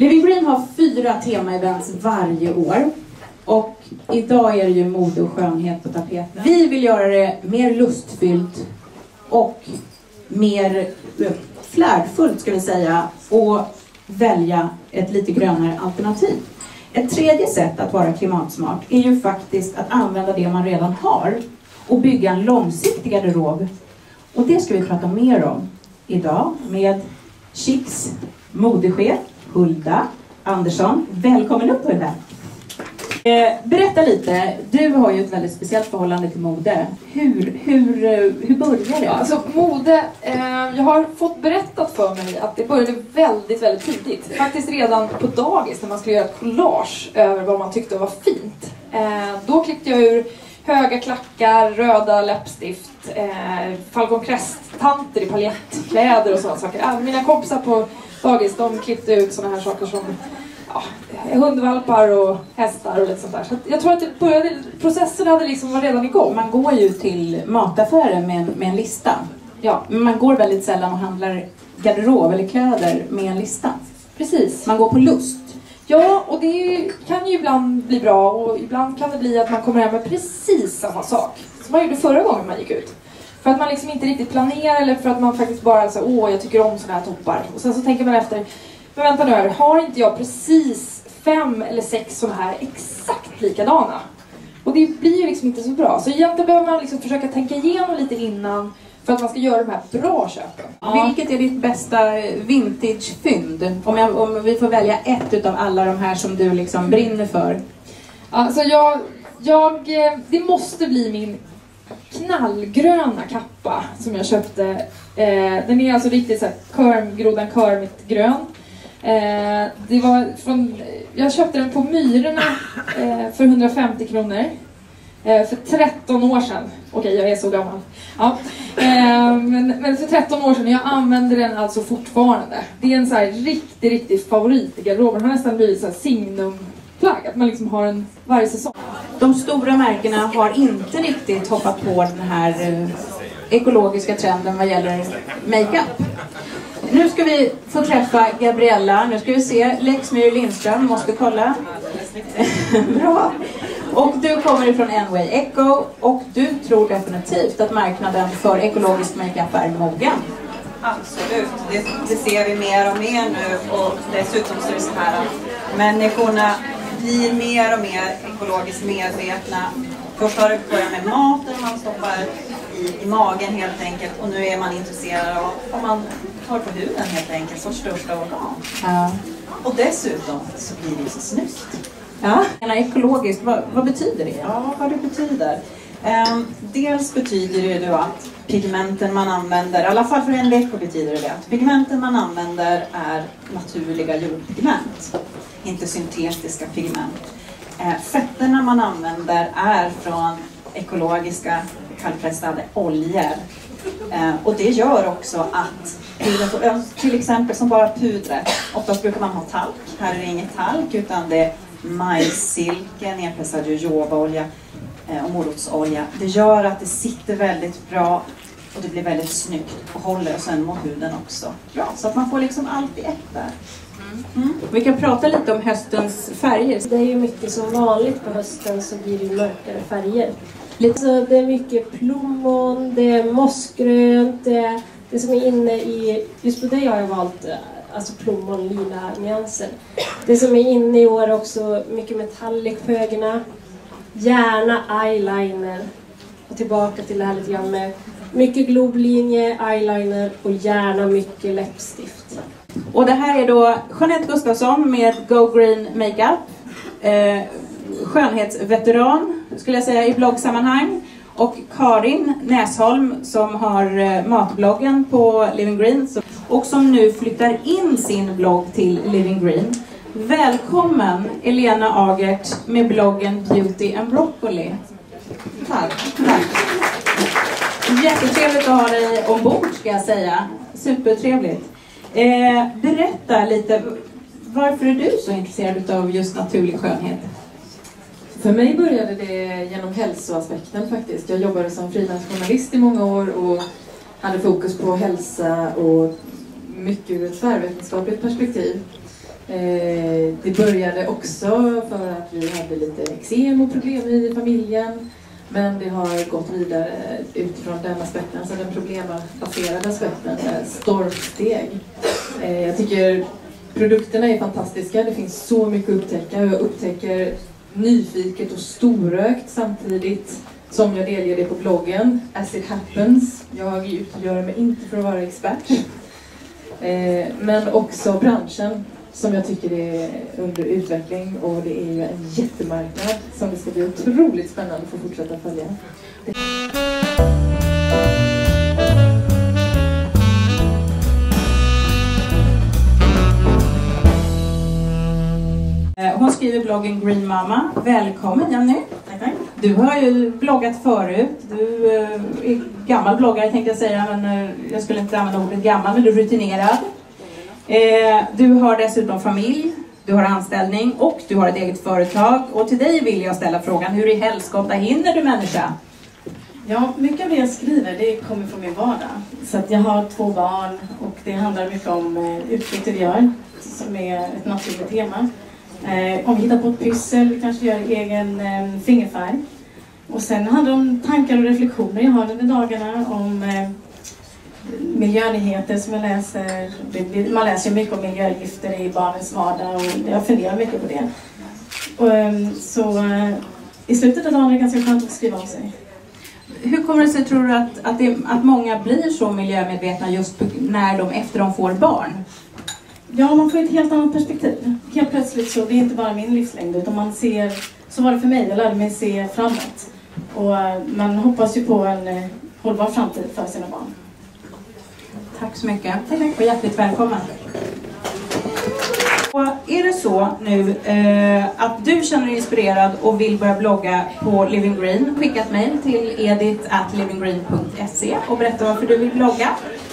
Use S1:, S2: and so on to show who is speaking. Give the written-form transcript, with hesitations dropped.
S1: Living Green har 4 tema-events varje år. Och idag är det ju mode och skönhet på tapeten. Vi vill göra det mer lustfyllt och mer flärdfullt, ska vi säga. Och välja ett lite grönare alternativ. Ett tredje sätt att vara klimatsmart är ju faktiskt att använda det man redan har. Och bygga en långsiktig garderob. Och det ska vi prata mer om idag med Chics modechef Hulda Andersson. Välkommen upp, Hulda. Berätta lite, du har ju ett väldigt speciellt förhållande till mode. Hur började det?
S2: Ja, alltså mode, jag har fått berättat för mig att det började väldigt, väldigt tidigt. Faktiskt redan på dagis när man skulle göra ett collage över vad man tyckte var fint. Då klippte jag ur höga klackar, röda läppstift, Falcon Crest-tanter i paljettkläder och sådana saker. Mina kompisar på dagis, de klippte ut sådana här saker som hundvalpar och hästar och lite sånt där. Så jag tror att det började, processen hade liksom var redan igång.
S1: Man går ju till mataffären med en lista. Ja, men man går väldigt sällan och handlar garderob eller kläder med en lista.
S2: Precis.
S1: Man går på lust.
S2: Ja, och det kan ju ibland bli bra och ibland kan det bli att man kommer hem med precis samma sak som man gjorde förra gången man gick ut. För att man liksom inte riktigt planerar eller för att man faktiskt bara så jag tycker om såna här toppar. Och sen så tänker man efter, men vänta nu här, har inte jag precis 5 eller 6 såna här exakt likadana? Och det blir ju liksom inte så bra. Så egentligen behöver man liksom försöka tänka igenom lite innan för att man ska göra de här bra köpen.
S1: Ja. Vilket är ditt bästa vintage-fynd? Om vi får välja ett utav alla de här som du liksom brinner för.
S2: Alltså det måste bli min knallgröna kappa som jag köpte. Den är alltså riktigt så här grodan Kermit grön. Det var jag köpte den på Myrorna för 150 kronor. För 13 år sedan. Okej, jag är så gammal. Ja. Men för 13 år sedan, jag använder den alltså fortfarande. Det är en så här riktig favorit i garderoben. Den har nästan blivit så här signumplagg. Att man liksom har en varje säsong.
S1: De stora märkena har inte riktigt hoppat på den här ekologiska trenden vad gäller makeup. Nu ska vi få träffa Gabriella. Nu ska vi se. Lexmyr Lindström måste kolla. Bra. Och du kommer ifrån Enway Eco. Och du tror definitivt att marknaden för ekologisk makeup är mogen.
S3: Absolut. Det ser vi mer och mer nu. Och dessutom så är det så här att människorna blir mer och mer ekologiskt medvetna. Först har det börjat med maten man stoppar i magen helt enkelt. Och nu är man intresserad av om man tar på huden helt enkelt, som största organ.
S1: Ja.
S3: Och dessutom så blir det så snyggt.
S1: Ja, ekologiskt, vad betyder det?
S3: Ja, vad det betyder. Dels betyder det då att pigmenten man använder, i alla fall för en Eco betyder det att pigmenten man använder är naturliga jordpigment, inte syntetiska pigment. Fetterna man använder är från ekologiska kallpressade oljor. Och det gör också att till exempel som bara pudret, oftast brukar man ha talk, här är det inget talk utan det är majssilke, nedpressad jojobaolja och morotsolja. Det gör att det sitter väldigt bra och det blir väldigt snyggt och håller, och sen mot huden också bra. Så att man får liksom allt i ett där.
S1: Vi kan prata lite om höstens färger.
S4: Det är ju mycket som vanligt på hösten, så blir det mörkare färger. Så det är mycket plommon, det är mossgrönt, det som är inne i, just på det har jag valt alltså plommon, lila nyanser. Det som är inne i år också, mycket metallic på ögonen, gärna eyeliner, och tillbaka till det här lite grann med mycket globlinje, eyeliner och gärna mycket läppstift.
S1: Och det här är då Jeanette Gustafsson med Go Green Makeup, skönhetsveteran skulle jag säga i bloggsammanhang, och Karin Näsholm som har matbloggen på Living Green och som nu flyttar in sin blogg till Living Green. Välkommen Elena Agert med bloggen Beauty and Broccoli.
S3: Tack.
S1: Jättetrevligt att ha dig ombord, ska jag säga. Supertrevligt. Berätta lite, varför är du så intresserad av just naturlig skönhet?
S5: För mig började det genom hälsoaspekten faktiskt. Jag jobbade som frilansjournalist i många år och hade fokus på hälsa och mycket ur ett tvärvetenskapligt perspektiv. Det började också för att vi hade lite eksem och problem i familjen. Men det har gått vidare utifrån den aspekten, alltså den problembaserade aspekten, stormsteg. Jag tycker produkterna är fantastiska, det finns så mycket att upptäcka. Jag upptäcker nyfiket och storökt samtidigt som jag delger det på bloggen. As it happens. Jag utgör mig inte för att vara expert. Men också branschen som jag tycker är under utveckling, och det är ju en jättemarknad som det ska bli otroligt spännande att få fortsätta följa.
S1: Hon skriver bloggen Green Mama. Välkommen Jenny.
S3: Tack.
S1: Du har ju bloggat förut. Du är gammal bloggare tänkte jag säga, men jag skulle inte använda ordet gammal, men du är rutinerad. Du har dessutom familj, du har anställning och du har ett eget företag. Och till dig vill jag ställa frågan, hur i helskotta hinner du människa?
S6: Ja, mycket av det jag skriver det kommer från min vardag. Så att jag har 2 barn och det handlar mycket om utflykter vi gör som är ett naturligt tema. Om vi hittar på ett pyssel, kanske gör egen fingerfärg. Och sen handlar det om tankar och reflektioner jag har under dagarna om miljönyheter som jag läser. Man läser mycket om miljögifter i barnens vardag och jag funderar mycket på det. Så i slutet av dagen är det ganska skönt att skriva om sig.
S1: Hur kommer det sig, tror du, att många blir så miljömedvetna just efter de får barn?
S6: Ja, man får ett helt annat perspektiv. Helt plötsligt så det är inte bara min livslängd utan man ser, så var det för mig, jag lärde mig se framåt. Och man hoppas ju på en hållbar framtid för sina barn.
S1: Tack så mycket och hjärtligt välkommen. Och är det så nu att du känner dig inspirerad och vill börja blogga på Living Green, skicka ett mejl till edit@livinggreen.se och berätta varför du vill blogga.